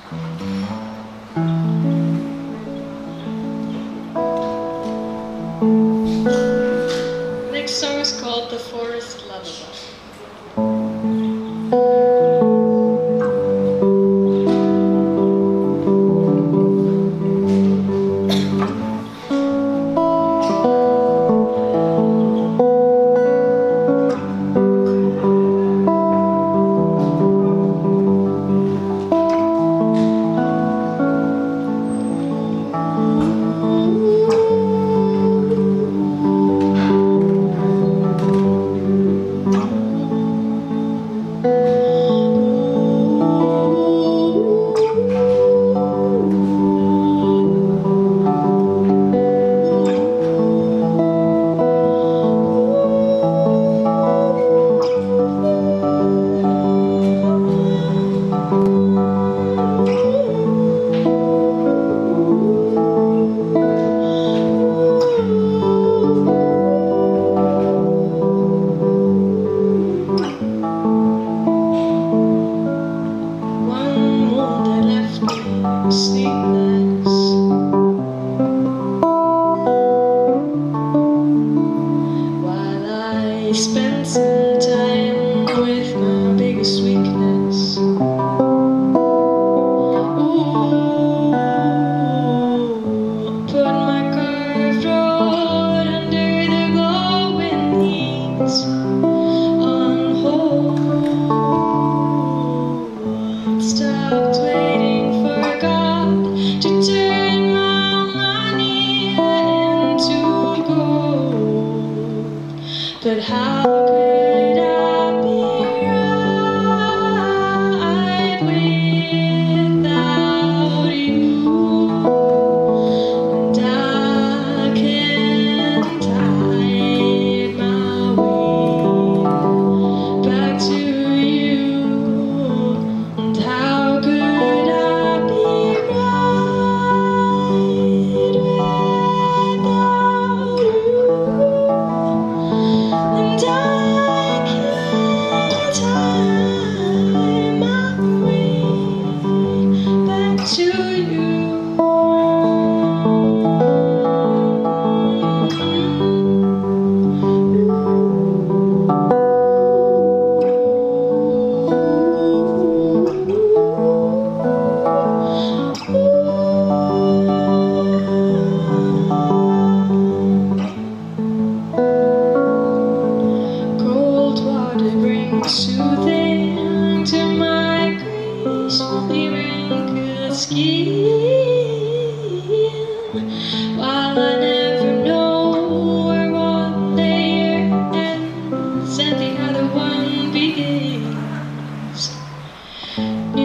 Next song is called The Forest Lullaby. Sleepless while I spent some time with my biggest weakness. Ooh, put my carved road under the glowing leaves on hold. Stopped waiting for God to turn my money into gold. But how could I be right without you? And I can't hide my way back to you. And how could I be right without you? And I can't hide my way back to you. Soothing to my gracefully wrinkled skin, while I never know where one layer ends and the other one begins.